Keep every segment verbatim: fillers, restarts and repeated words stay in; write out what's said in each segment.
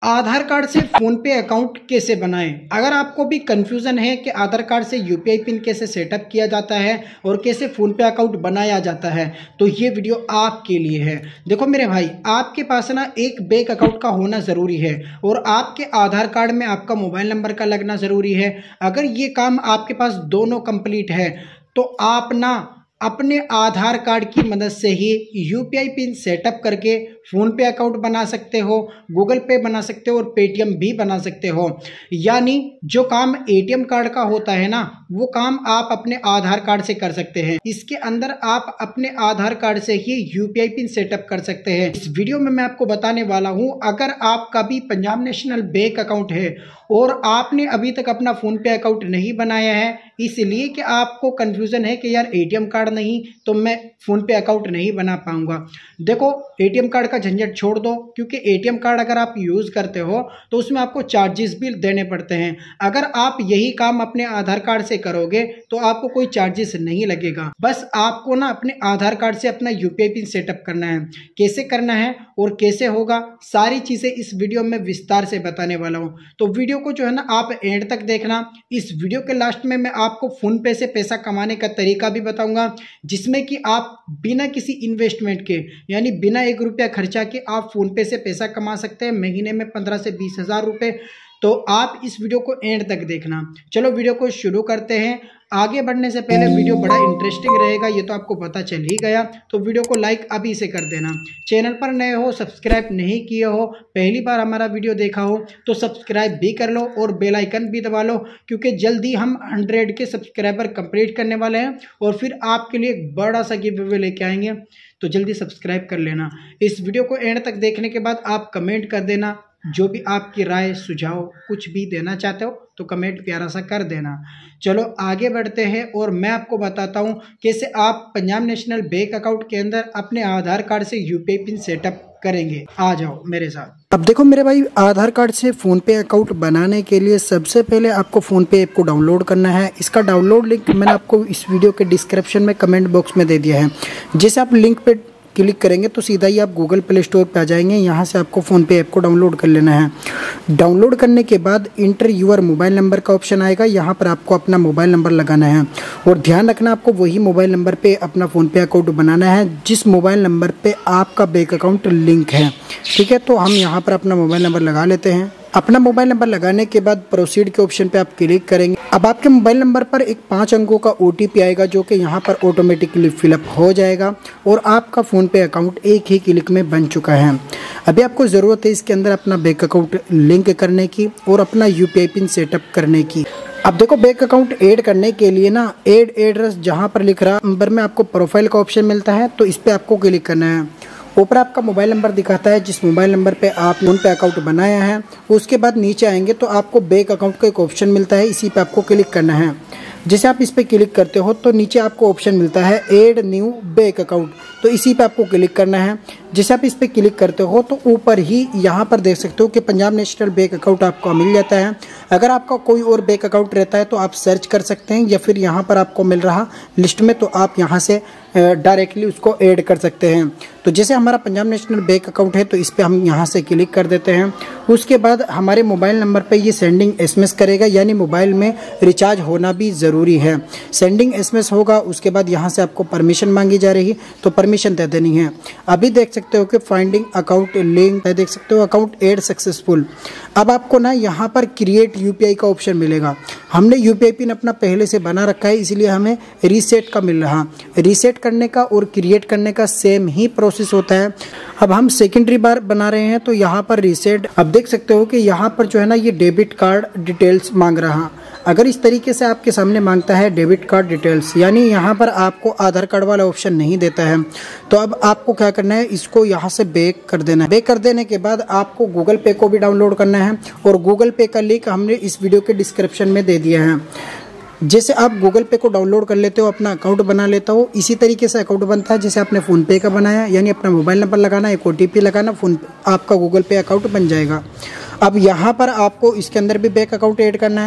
आधार card से PhonePe account कैसे बनाएं। अगर आपको भी कंफ्यूजन है कि आधार कार्ड से यूपीआई पिन कैसे सेटअप किया जाता है और कैसे फोन पे अकाउंट बनाया जाता है, तो ये वीडियो आपके लिए है। देखो मेरे भाई, आपके पास ना एक बैंक अकाउंट का होना ज़रूरी है और आपके आधार कार्ड में आपका मोबाइल नंबर का लगना ज़रूरी है। अगर ये काम आपके पास दोनों कंप्लीट है तो आप ना अपने आधार कार्ड की मदद से ही यूपीआई पिन सेटअप करके फ़ोन पे अकाउंट बना सकते हो, गूगल पे बना सकते हो और पेटीएम भी बना सकते हो। यानी जो काम एटीएम कार्ड का होता है ना, वो काम आप अपने आधार कार्ड से कर सकते हैं। इसके अंदर आप अपने आधार कार्ड से ही यूपीआई पिन सेटअप कर सकते हैं। इस वीडियो में मैं आपको बताने वाला हूं, अगर आपका भी पंजाब नेशनल बैंक अकाउंट है और आपने अभी तक अपना फ़ोन पे अकाउंट नहीं बनाया है, इसलिए कि आपको कन्फ्यूज़न है कि यार एटीएम कार्ड नहीं तो मैं फ़ोन पे अकाउंट नहीं बना पाऊंगा। देखो, एटीएम कार्ड का झंझट छोड़ दो, क्योंकि एटीएम कार्ड अगर आप यूज़ करते हो तो उसमें आपको चार्जेस भी देने पड़ते हैं। अगर आप यही काम अपने आधार कार्ड से करोगे तो आपको कोई चार्जेस नहीं लगेगा। बस आपको ना अपने आधार कार्ड से अपना यूपीआई पिन सेटअप करना है। कैसे करना है और कैसे होगा, सारी चीज़ें इस वीडियो में विस्तार से बताने वाला हूँ। तो वीडियो को जो है ना आप एंड तक देखना। इस वीडियो के लास्ट में मैं आपको फ़ोन पे से पैसा कमाने का तरीका भी बताऊंगा, जिसमें कि आप बिना किसी इन्वेस्टमेंट के, यानी बिना एक रुपया खर्चा के आप फ़ोन पे से पैसा कमा सकते हैं महीने में पंद्रह से बीस हज़ार रुपये। तो आप इस वीडियो को एंड तक देखना। चलो वीडियो को शुरू करते हैं। आगे बढ़ने से पहले वीडियो बड़ा इंटरेस्टिंग रहेगा, ये तो आपको पता चल ही गया। तो वीडियो को लाइक अभी से कर देना। चैनल पर नए हो, सब्सक्राइब नहीं किए हो, पहली बार हमारा वीडियो देखा हो तो सब्सक्राइब भी कर लो और बेल आइकन भी दबा लो, क्योंकि जल्दी हम हंड्रेड के सब्सक्राइबर कंप्लीट करने वाले हैं और फिर आपके लिए एक बड़ा सा गिव अवे लेके आएंगे। तो जल्दी सब्सक्राइब कर लेना। इस वीडियो को एंड तक देखने के बाद आप कमेंट कर देना, जो भी आपकी राय सुझाव कुछ भी देना चाहते हो तो कमेंट प्यारा सा कर देना। चलो आगे बढ़ते हैं और मैं आपको बताता हूँ कैसे आप पंजाब नेशनल बैंक अकाउंट के अंदर अपने आधार कार्ड से यूपीआई पिन सेटअप करेंगे। आ जाओ मेरे साथ। अब देखो मेरे भाई, आधार कार्ड से फ़ोन पे अकाउंट बनाने के लिए सबसे पहले आपको फ़ोन पे ऐप को डाउनलोड करना है। इसका डाउनलोड लिंक मैंने आपको इस वीडियो के डिस्क्रिप्शन में कमेंट बॉक्स में दे दिया है। जैसे आप लिंक पे क्लिक करेंगे तो सीधा ही आप गूगल प्ले स्टोर पे आ जाएंगे। यहाँ से आपको फ़ोन पे ऐप को डाउनलोड कर लेना है। डाउनलोड करने के बाद इंटर यूर मोबाइल नंबर का ऑप्शन आएगा। यहाँ पर आपको अपना मोबाइल नंबर लगाना है और ध्यान रखना, आपको वही मोबाइल नंबर पे अपना फ़ोन पे अकाउंट बनाना है जिस मोबाइल नंबर पे आपका बैंक अकाउंट लिंक है। ठीक है, तो हम यहाँ पर अपना मोबाइल नंबर लगा लेते हैं। अपना मोबाइल नंबर लगाने के बाद प्रोसीड के ऑप्शन पे आप क्लिक करेंगे। अब आपके मोबाइल नंबर पर एक पाँच अंकों का ओटीपी आएगा, जो कि यहाँ पर ऑटोमेटिकली फिलअप हो जाएगा और आपका फ़ोन पे अकाउंट एक ही क्लिक में बन चुका है। अभी आपको ज़रूरत है इसके अंदर अपना बैंक अकाउंट लिंक करने की और अपना यूपीआई पिन सेटअप करने की। अब देखो, बैंक अकाउंट ऐड करने के लिए ना ऐड एड्रेस जहाँ पर लिख रहा नंबर में आपको प्रोफाइल का ऑप्शन मिलता है, तो इस पर आपको क्लिक करना है। ऊपर आपका मोबाइल नंबर दिखाता है जिस मोबाइल नंबर पे आप फ़ोन पे अकाउंट बनाया है। उसके बाद नीचे आएंगे तो आपको बैंक अकाउंट का एक ऑप्शन मिलता है, इसी पे आपको क्लिक करना है। जैसे आप इस पे क्लिक करते हो तो नीचे आपको ऑप्शन मिलता है ऐड न्यू बैंक अकाउंट, तो इसी पे आपको क्लिक करना है। जैसे आप इस पे क्लिक करते हो तो ऊपर ही यहाँ पर देख सकते हो कि पंजाब नेशनल बैंक अकाउंट आपको मिल जाता है। अगर आपका कोई और बैंक अकाउंट रहता है तो आप सर्च कर सकते हैं, या फिर यहाँ पर आपको मिल रहा लिस्ट में तो आप यहाँ से डायरेक्टली उसको ऐड कर सकते हैं। तो जैसे हमारा पंजाब नेशनल बैंक अकाउंट है तो इस पर हम यहाँ से क्लिक कर देते हैं। उसके बाद हमारे मोबाइल नंबर पे ये सेंडिंग एसएमएस करेगा, यानी मोबाइल में रिचार्ज होना भी ज़रूरी है। सेंडिंग एसएमएस होगा, उसके बाद यहाँ से आपको परमिशन मांगी जा रही, तो परमिशन दे देनी है। अभी देख सकते हो कि फाइंडिंग अकाउंट लिंक है, देख सकते हो अकाउंट ऐड सक्सेसफुल। अब आपको ना यहाँ पर क्रिएट यूपीआई का ऑप्शन मिलेगा। हमने यूपीआई पिन अपना पहले से बना रखा है, इसलिए हमें रीसेट का मिल रहा। रीसेट करने का और क्रिएट करने का सेम ही प्रोसेस होता है। अब हम सेकेंडरी बार बना रहे हैं तो यहाँ पर रीसेट, अब देख सकते हो कि यहाँ पर जो है ना ये डेबिट कार्ड डिटेल्स मांग रहा। अगर इस तरीके से आपके सामने मांगता है डेबिट कार्ड डिटेल्स, यानी यहाँ पर आपको आधार कार्ड वाला ऑप्शन नहीं देता है, तो अब आपको क्या करना है, इसको यहाँ से बैक कर देना है। बैक कर देने के बाद आपको गूगल पे को भी डाउनलोड करना है और गूगल पे का लिंक हमने इस वीडियो के डिस्क्रिप्शन में दे दिया है। जैसे आप गूगल पे को डाउनलोड कर लेते हो, अपना अकाउंट बना लेता हो, इसी तरीके से अकाउंट बनता है जैसे आपने फ़ोन पे का बनाया, यानी अपना मोबाइल नंबर लगाना, एक ओटीपी लगाना, फ़ोन आपका गूगल पे अकाउंट बन जाएगा। अब यहाँ पर आपको इसके अंदर भी बैंक अकाउंट ऐड करना है।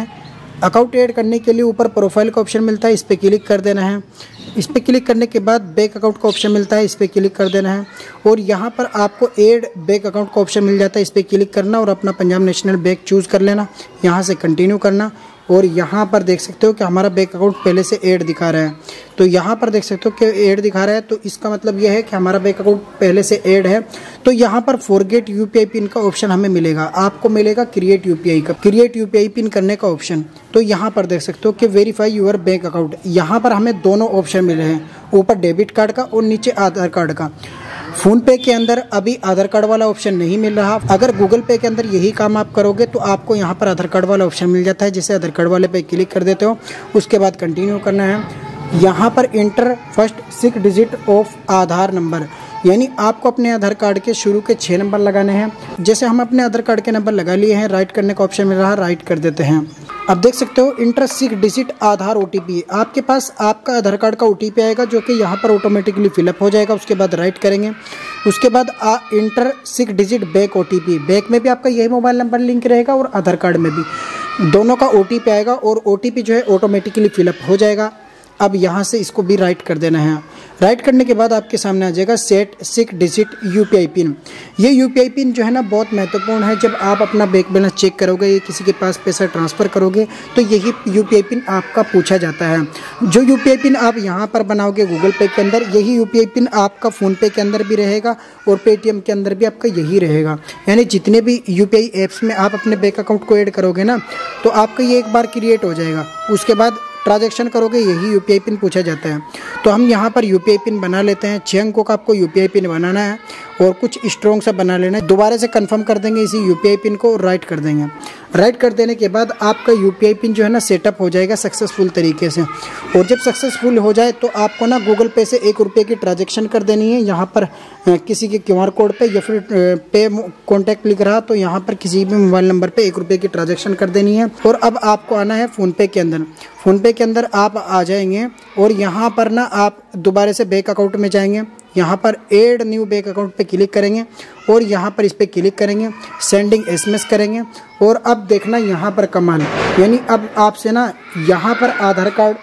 अकाउंट ऐड करने के लिए ऊपर प्रोफाइल का ऑप्शन मिलता है, इस पर क्लिक कर देना है। इस पर क्लिक करने के बाद बैंक अकाउंट का ऑप्शन मिलता है, इस पर क्लिक कर देना है और यहाँ पर आपको ऐड बैंक अकाउंट का ऑप्शन मिल जाता है, इस पर क्लिक करना और अपना पंजाब नेशनल बैंक चूज़ कर लेना। यहाँ से कंटिन्यू करना और यहाँ पर देख सकते हो कि हमारा बैंक अकाउंट पहले से ऐड दिखा रहा है। तो यहाँ पर देख सकते हो कि ऐड दिखा रहा है, तो इसका मतलब यह है कि हमारा बैंक अकाउंट पहले से ऐड है। तो यहाँ पर फॉरगेट यूपीआई पिन का ऑप्शन हमें मिलेगा, आपको मिलेगा क्रिएट यूपीआई का क्रिएट यूपीआई पिन करने का ऑप्शन। तो यहाँ पर देख सकते हो कि वेरीफाई यूर बैंक अकाउंट, यहाँ पर हमें दोनों ऑप्शन मिले हैं, ऊपर डेबिट कार्ड का और नीचे आधार कार्ड का। फ़ोन पे के अंदर अभी आधार कार्ड वाला ऑप्शन नहीं मिल रहा। अगर गूगल पे के अंदर यही काम आप करोगे तो आपको यहाँ पर आधार कार्ड वाला ऑप्शन मिल जाता है, जिसे आधार कार्ड वाले पे क्लिक कर देते हो। उसके बाद कंटिन्यू करना है। यहाँ पर enter first six digit of Aadhaar number, यानी आपको अपने आधार कार्ड के शुरू के छः नंबर लगाने हैं। जैसे हम अपने आधार कार्ड के नंबर लगा लिए हैं, राइट करने का ऑप्शन मिल रहा है, राइट कर देते हैं। अब देख सकते हो enter six digit Aadhaar OTP, आपके पास आपका आधार कार्ड का ओटीपी आएगा जो कि यहाँ पर ऑटोमेटिकली फिलअप हो जाएगा। उसके बाद राइट करेंगे। उसके बाद आ enter six digit bank OTP, bank में भी आपका यही मोबाइल नंबर लिंक रहेगा और आधार कार्ड में भी दोनों का ओटीपी आएगा और ओटीपी जो है ऑटोमेटिकली फिलअप हो जाएगा। अब यहाँ से इसको भी राइट कर देना है। राइट करने के बाद आपके सामने आ जाएगा set six digit UPI PIN. ये यूपीआई पिन जो है ना बहुत महत्वपूर्ण है। जब आप अपना बैंक बैलेंस चेक करोगे या किसी के पास पैसा ट्रांसफ़र करोगे तो यही यूपीआई पिन आपका पूछा जाता है। जो यूपीआई पिन आप यहाँ पर बनाओगे गूगल पे के अंदर, यही यूपीआई पिन आपका फ़ोनपे के अंदर भी रहेगा और पेटीएम के अंदर भी आपका यही रहेगा। यानी जितने भी यूपीआई ऐप्स में आप अपने बैंक अकाउंट को ऐड करोगे ना तो आपका ये एक बार क्रिएट हो जाएगा। उसके बाद ट्रांजैक्शन करोगे यही यूपीआई पिन पूछा जाता है। तो हम यहाँ पर यूपीआई पिन बना लेते हैं। छः अंकों का आपको यूपीआई पिन बनाना है और कुछ स्ट्रॉन्ग सा बना लेना है। दोबारा से कंफर्म कर देंगे इसी यूपीआई पिन को और राइट कर देंगे। राइट कर देने के बाद आपका यूपीआई पिन जो है ना सेटअप हो जाएगा सक्सेसफुल तरीके से। और जब सक्सेसफुल हो जाए तो आपको ना गूगल पे से एक रुपये की ट्रांजैक्शन कर देनी है। यहाँ पर किसी के क्यूआर कोड पे या फिर पे कॉन्टैक्ट लिख रहा तो यहाँ पर किसी भी मोबाइल नंबर पे एक रुपये की ट्रांजैक्शन कर देनी है। और अब आपको आना है फ़ोनपे के अंदर। फ़ोनपे के अंदर आप आ जाएंगे और यहाँ पर ना आप दोबारा से बैंक अकाउंट में जाएंगे। यहाँ पर ऐड न्यू बैंक अकाउंट पे क्लिक करेंगे और यहाँ पर इस पर क्लिक करेंगे, सेंडिंग एसएमएस करेंगे। और अब देखना यहाँ पर कमाल, यानी अब आपसे ना यहाँ पर आधार कार्ड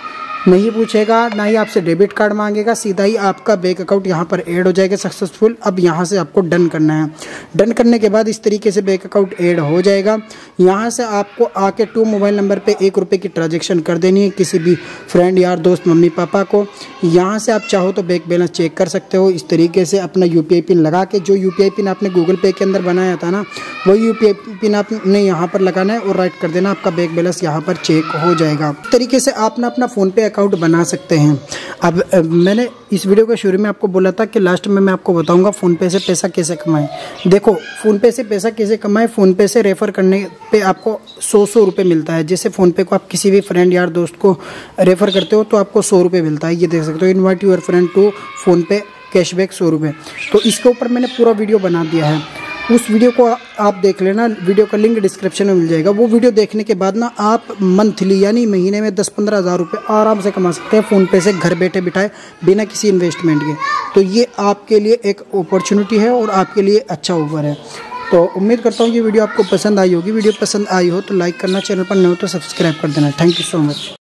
नहीं पूछेगा, ना ही आपसे डेबिट कार्ड मांगेगा, सीधा ही आपका बैंक अकाउंट यहाँ पर ऐड हो जाएगा सक्सेसफुल। अब यहाँ से आपको डन करना है। डन करने के बाद इस तरीके से बैंक अकाउंट ऐड हो जाएगा। यहाँ से आपको आके टू मोबाइल नंबर पे एक रुपये की ट्रांजैक्शन कर देनी है किसी भी फ्रेंड यार दोस्त मम्मी पापा को। यहाँ से आप चाहो तो बैंक बैलेंस चेक कर सकते हो इस तरीके से अपना यूपीआई पिन लगा के। जो यूपीआई पिन आपने गूगल पे के अंदर बनाया था ना वही यूपीआई पिन आपने यहाँ पर लगाना है और राइट कर देना, आपका बैंक बैलेंस यहाँ पर चेक हो जाएगा। इस तरीके से आप ना अपना फ़ोनपे अकाउंट बना सकते हैं। अब, अब मैंने इस वीडियो के शुरू में आपको बोला था कि लास्ट में मैं आपको बताऊंगा फ़ोनपे से पैसा कैसे कमाएं। देखो फ़ोनपे से पैसा कैसे कमाएं, फ़ोनपे से रेफ़र करने पे आपको सौ सौ रुपये मिलता है। जैसे फ़ोनपे को आप किसी भी फ्रेंड यार दोस्त को रेफ़र करते हो तो आपको सौ रुपये मिलता है। ये देख सकते हो, invite your friend to PhonePe cashback सौ रुपये। तो इसके ऊपर मैंने पूरा वीडियो बना दिया है, उस वीडियो को आप देख लेना। वीडियो का लिंक डिस्क्रिप्शन में मिल जाएगा। वो वीडियो देखने के बाद ना आप मंथली यानी महीने में दस पंद्रह हज़ार रुपये आराम से कमा सकते हैं फ़ोनपे से, घर बैठे बिठाए बिना किसी इन्वेस्टमेंट के। तो ये आपके लिए एक अपॉर्चुनिटी है और आपके लिए अच्छा ऑफर है। तो उम्मीद करता हूँ ये वीडियो आपको पसंद आई होगी। वीडियो पसंद आई हो तो लाइक करना, चैनल पर नए हो तो सब्सक्राइब कर देना। Thank you so much.